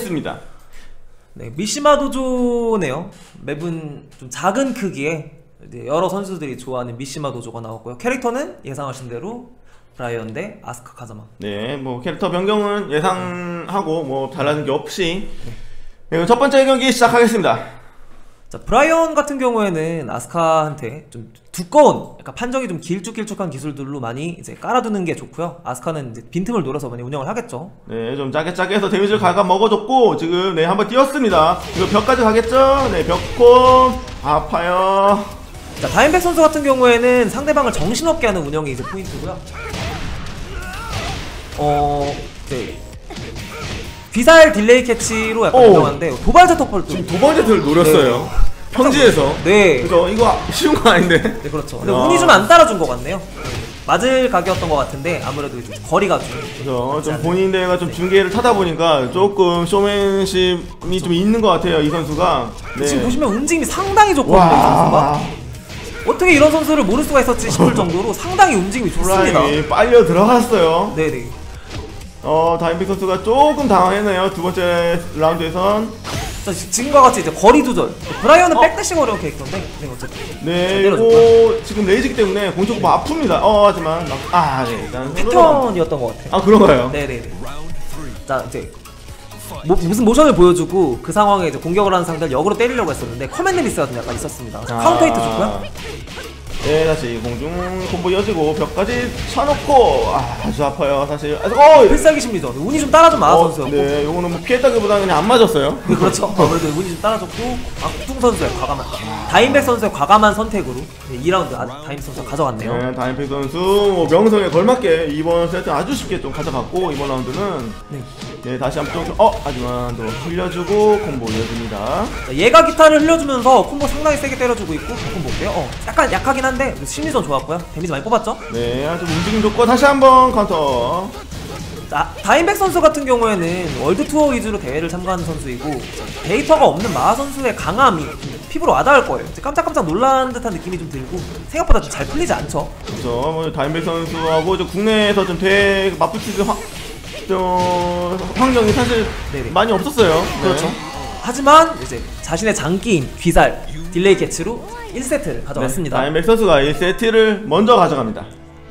하겠습니다. 네, 미시마 도조네요. 맵은 좀 작은 크기에 여러 선수들이 좋아하는 미시마 도조가 나왔고요. 캐릭터는 예상하신 대로 브라이언 대 아스카 카자마. 네, 뭐 캐릭터 변경은 예상하고 뭐 달라진 게 없이 네, 첫 번째 경기 시작하겠습니다. 자, 브라이언 같은 경우에는 아스카한테 좀 두꺼운, 약간 판정이 좀 길쭉길쭉한 기술들로 많이 이제 깔아두는 게 좋고요. 아스카는 이제 빈틈을 노려서 많이 운영을 하겠죠. 네, 좀 짜게 해서 데미지를 갈가 먹어줬고 지금 네 한번 뛰었습니다. 이거 벽까지 가겠죠? 네, 벽콤 아파요. 자, 다인백 선수 같은 경우에는 상대방을 정신없게 하는 운영이 이제 포인트고요. 네. 귀살 딜레이 캐치로 약간 유명한데 도발 제터펄도 지금 도발 제터를 노렸어요. 네. 평지에서. 네. 그죠? 이거 쉬운 거 아닌데. 네, 그렇죠. 근데 운이 좀 안 따라준 것 같네요. 맞을 각이었던 것 같은데 아무래도 좀 거리가 좀. 그죠? 좀 본인 대회가 좀 중계를 타다 보니까 조금 쇼맨십이 좀 있는 것 같아요, 이 선수가. 네. 지금 보시면 움직임이 상당히 좋거든요, 이 선수가. 어떻게 이런 선수를 모를 수가 있었지 싶을 정도로 상당히 움직임이 좋습니다. 빨려 들어갔어요. 네네. 다인백 선수가 조금 당황했네요. 두 번째 라운드에선. 자, 지금과 같이 이제 거리 조절. 브라이언은 백대시가 어려운 캐릭터인데, 네, 어쨌든. 네, 이거 지금 레이즈기 때문에 공격 뭐 아픕니다. 하지만 네, 일단 패턴이었던 것 같아요. 아, 그런가요? 네네네. 자, 이제 무슨 모션을 보여주고 그 상황에 이제 공격을 하는 상대를 역으로 때리려고 했었는데 커맨드 미스가 좀 약간 있었습니다. 카운터 히트 좋고요. 네, 다시 공중 콤보 이어지고 벽까지 쳐놓고 아주 아파요 사실. 필살기 심리죠. 운이 좀 따라준 마하 선수였고. 네, 요거는 뭐 피했다기보다 그냥 안 맞았어요. 네, 그렇죠. 아무래도 운이 좀 따라줬고 악tung 선수의 과감한 다인백 선수의 과감한 선택으로 2라운드 다인백 선수가 가져갔네요. 네, 다인백 선수 뭐 명성에 걸맞게 이번 세트 아주 쉽게 좀 가져갔고 이번 라운드는 네, 다시 한번 하지만 또 흘려주고 콤보 이어집니다. 자, 얘가 기타를 흘려주면서 콤보 상당히 세게 때려주고 있고 콤보 볼게요. 약간 약하긴 한데 심리전 좋았고요. 데미지 많이 뽑았죠? 네, 아주 움직임 좋고 다시 한번 카운터. 자, 다인백 선수 같은 경우에는 월드투어 위주로 대회를 참가하는 선수이고 데이터가 없는 마하 선수의 강함이 피부로 와닿을 거예요. 깜짝깜짝 놀란 듯한 느낌이 좀 들고 생각보다 좀 잘 풀리지 않죠? 그렇죠. 뭐 다인백 선수하고 국내에서 좀 맞붙을 환경이 사실 많이 없었어요. 그렇죠. 하지만 이제 자신의 장기인 귀살 딜레이 캐치로 1세트를 가져갔습니다. 다인백 선수가 1세트를 먼저 가져갑니다.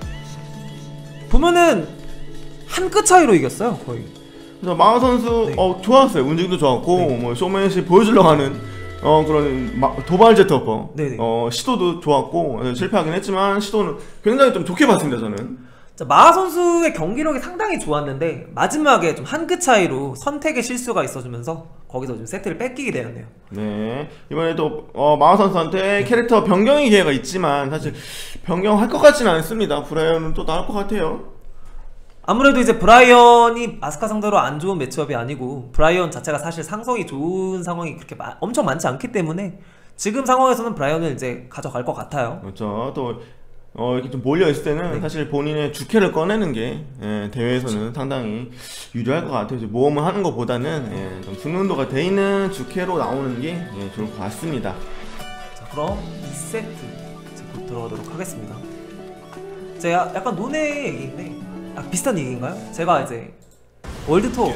보면은 한 끗 차이로 이겼어요, 거의. 그래서 마하 선수 좋았어요. 움직임도 좋았고 뭐 쇼맨십 보여주려고 하는 그런 도발 제터퍼 시도도 좋았고 실패하긴 했지만 시도는 굉장히 좀 좋게 봤습니다, 저는. 자, 마하 선수의 경기력이 상당히 좋았는데 마지막에 좀 한 끗 차이로 선택의 실수가 있어주면서 거기서 좀 세트를 뺏기게 되었네요. 네, 이번에도 마하 선수한테 캐릭터 변경의 기회가 있지만 사실 변경할 것 같지는 않습니다. 브라이언은 또 나올 것 같아요. 아무래도 이제 브라이언이 아스카 상대로 안 좋은 매치업이 아니고 브라이언 자체가 사실 상성이 좋은 상황이 그렇게 엄청 많지 않기 때문에 지금 상황에서는 브라이언을 이제 가져갈 것 같아요. 그렇죠. 또 이렇게 좀 몰려있을 때는 사실 본인의 주캐를 꺼내는 게 대회에서는 상당히 유리할 것 같아요. 모험을 하는 것보다는 좀 숙련도가 돼 있는 주캐로 나오는 게 좋을 것 같습니다. 자, 그럼 2세트 곧 들어가도록 하겠습니다. 제가 약간 논의 얘기인데 비슷한 얘기인가요? 제가 이제 월드투어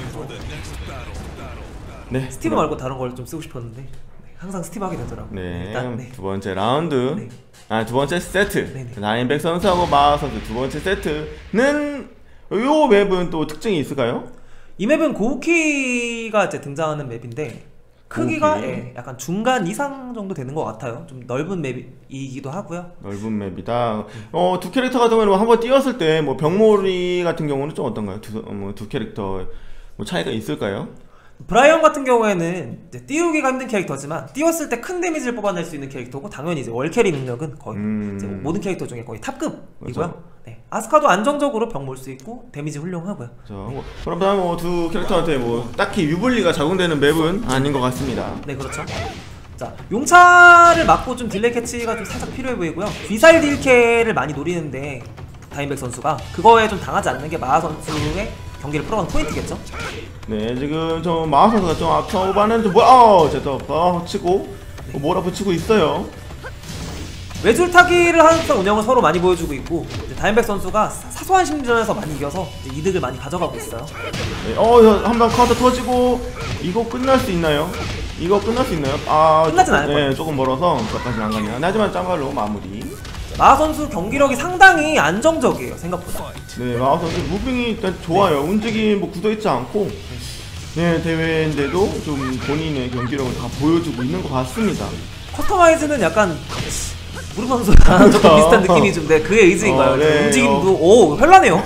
스티브 말고 다른 걸 좀 쓰고 싶었는데 항상 스티브 하게 되더라고요. 네, 일단, 두 번째 라운드 두 번째 세트 다인백 선수하고 마하 선수 두 번째 세트는 요 맵은 또 특징이 있을까요? 이 맵은 고우키가 이제 등장하는 맵인데 크기가 약간 중간 이상 정도 되는 것 같아요. 좀 넓은 맵이기도 하고요. 넓은 맵이다. 두 캐릭터 같은 경우는 한번 뛰었을 때 뭐 병몰이 같은 경우는 좀 어떤가요? 두 캐릭터 뭐 차이가 있을까요? 브라이언 같은 경우에는 이제 띄우기가 힘든 캐릭터지만 띄웠을 때 큰 데미지를 뽑아낼 수 있는 캐릭터고 당연히 이제 월캐리 능력은 거의 이제 모든 캐릭터 중에 거의 탑급이고요. 네. 아스카도 안정적으로 병 몰 수 있고 데미지 훌륭하고요. 그렇죠. 그럼 뭐 두 캐릭터한테 뭐 딱히 유불리가 작용되는 맵은 아닌 것 같습니다. 네, 그렇죠. 자, 용차를 맞고 좀 딜레이 캐치가 좀 살짝 필요해 보이고요. 귀살 딜캐를 많이 노리는데 다인백 선수가 그거에 좀 당하지 않는 게 마하 선수의 경기를 풀어가는 포인트겠죠? 네, 지금 좀 마하 선수가 좀 초반에는 좀 제터 치고 몰아붙이고 있어요. 외줄타기를 하는 운영을 서로 많이 보여주고 있고 이제 다인백 선수가 사소한 심리전에서 많이 이겨서 이제 이득을 많이 가져가고 있어요. 네, 한방 카운터 터지고 이거 끝날 수 있나요? 이거 끝날 수 있나요? 끝나진 않을 거예요. 네, 조금 멀어서 저까지는 안 가네요. 하지만 짱갈로 마무리. 마하 선수 경기력이 상당히 안정적이에요, 생각보다. 네, 마하 선수 무빙이 일단 좋아요. 움직임 뭐 굳어있지 않고 네, 대회인데도 좀 본인의 경기력을 다 보여주고 있는 것 같습니다. 커스터마이즈는 약간 무릎 선수랑 조금 비슷한 느낌이 좀 네, 그의 의지인가요? 네, 움직임도 오 현란해요.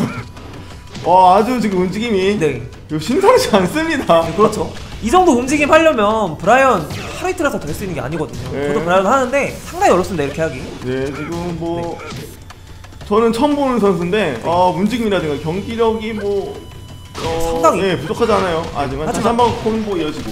아주 지금 움직임이 네, 심상치 않습니다. 네, 그렇죠. 이 정도 움직임 하려면 브라이언 하루 이틀에서 될 수 있는 게 아니거든요. 네. 저도 브라이언 하는데 상당히 어렵습니다, 이렇게 하기. 네, 지금 뭐 저는 처음 보는 선수인데 움직임이라든가 경기력이 뭐 상당히 네, 부족하지 않아요. 하지만 다시 한번 콤보 이어지고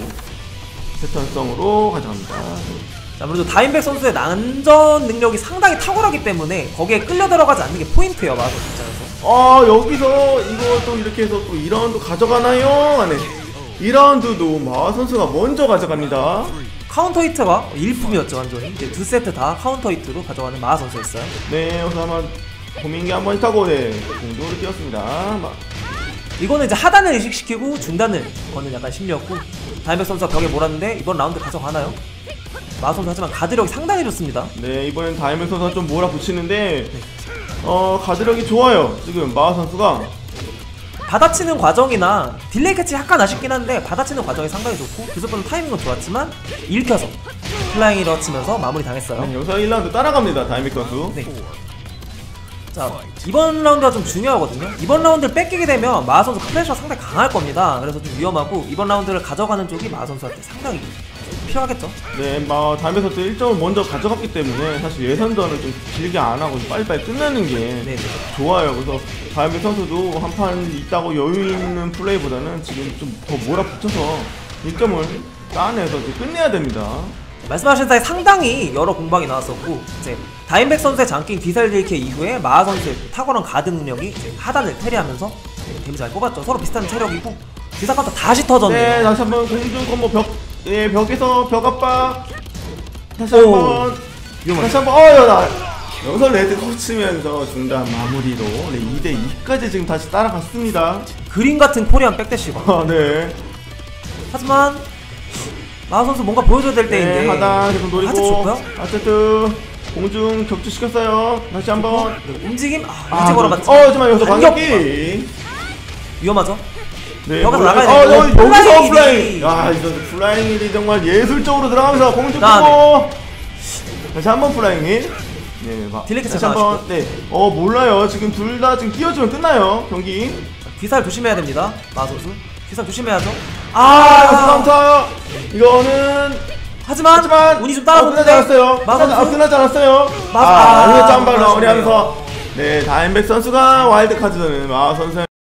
패턴성으로 가져갑니다. 아무래도 다인백 선수의 난전 능력이 상당히 탁월하기 때문에 거기에 끌려 들어가지 않는 게 포인트예요, 마하 선수 입장에서. 여기서 이거 또 이렇게 해서 또 2라운드 가져가나요? 네. 2라운드도 마하 선수가 먼저 가져갑니다. 카운터 히트가 일품이었죠, 완전히. 이제 2세트 다 카운터 히트로 가져가는 마하 선수였어요. 네, 여기서 한번 고민기 한번 타고 네, 공도를 뛰었습니다. 이거는 이제 하단을 의식시키고 중단을 거는 약간 심리였고 다인백 선수가 벽에 몰았는데 이번 라운드 가져가나요? 마하 선수 하지만 가드력이 상당히 좋습니다. 네, 이번엔 다이맥 선수가 좀 몰아붙이는데 가드력이 좋아요. 지금 마하 선수가 받아치는 과정이나 딜레이 캐치 약간 아쉽긴 한데 받아치는 과정이 상당히 좋고 기습보는 타이밍은 좋았지만 읽혀서 플라잉이러 치면서 마무리 당했어요. 네, 여기서 1라운드 따라갑니다. 다이맥 선수. 네. 자, 이번 라운드가 좀 중요하거든요. 이번 라운드를 뺏기게 되면 마하 선수 플래시가 상당히 강할 겁니다. 그래서 좀 위험하고 이번 라운드를 가져가는 쪽이 마하 선수한테 상당히 필요하겠죠. 네, 다이맥 선수 1점을 먼저 가져갔기 때문에 사실 예선전을 좀 길게 안 하고 빨리빨리 끝내는 게 네. 좋아요. 그래서 다이맥 선수도 한 판 있다고 여유 있는 플레이보다는 지금 좀 더 몰아붙여서 1점을 따내서 이제 끝내야 됩니다. 말씀하신 사이 상당히 여러 공방이 나왔었고 이제 다인백 선수의 장킹 디셀 딜케 이후에 마하 선수의 탁월한 가드 능력이 이제 하단을 캐리하면서 데미지 잘 뽑았죠. 서로 비슷한 체력이고 기사 카운터 다시 터졌네요. 네, 다시 한번 공중 콤보 벽에서 벽 압박. 다시 한번 다시 한번 여기서 레드 거치면서 중단 마무리로 네, 2대2까지 지금 다시 따라갔습니다. 그림 같은 코리안 백대시가. 네. 하지만 마하 선수 뭔가 보여줘야 될 때인데. 네, 하단 계속 노리고. 아직 좋고요. 어쨌든 공중 격추시켰어요. 다시 한번 움직임 일찍 걸어봤지. 하지만 여기서 반격기 위험하죠. 네, 벽에서 나가야 돼. 여기서 플라잉. 이 선수 플라잉이 정말 예술적으로 들어가면서 공중 쏘고 다시 한번 플라잉이. 네, 딜레이크 다시 한번. 네, 몰라요. 지금 둘 다 지금 끼어주면 끝나요 경기. 귀살 조심해야 됩니다, 마하 선수. 귀살 조심해야죠. 여기서 이거는 하지만 운이 좀 따라오는데 끝나지 않았어요. 끝나지 않았어요. 여기서 짬발 마무리하면서 네, 다인백 선수가 와일드 카드는 마하 선수.